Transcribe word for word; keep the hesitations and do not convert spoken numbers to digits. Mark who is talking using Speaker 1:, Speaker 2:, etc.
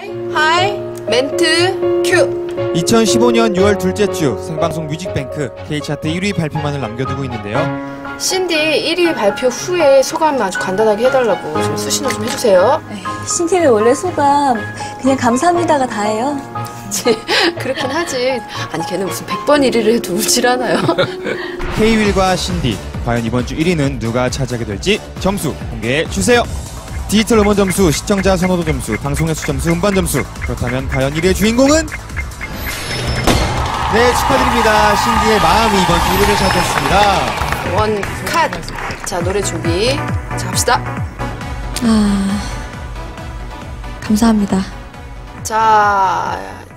Speaker 1: 하이 멘트 큐.
Speaker 2: 이천십오 년 유월 둘째 주 생방송 뮤직뱅크 K차트 일 위 발표만을 남겨두고 있는데요.
Speaker 1: 신디 일 위 발표 후에 소감 아주 간단하게 해달라고 좀 수신호 좀 해주세요.
Speaker 3: 신디는 원래 소감 그냥 감사합니다가 다예요.
Speaker 1: 그렇긴 하지. 아니 걔는 무슨 백 번 일 위를 해도 울질 않아요.
Speaker 2: K-윌과 신디, 과연 이번 주 일 위는 누가 차지하게 될지 점수 공개해 주세요. 디지털 음원 점수, 시청자 선호도 점수, 방송 횟수 점수, 음반 점수. 그렇다면 과연 일 위의 주인공은? 네, 축하드립니다. 신디의 마음이 이번 주 일 위를 차지했습니다.
Speaker 1: 원 컷. 자, 노래 준비. 자, 갑시다.
Speaker 3: 아... 감사합니다.
Speaker 1: 자,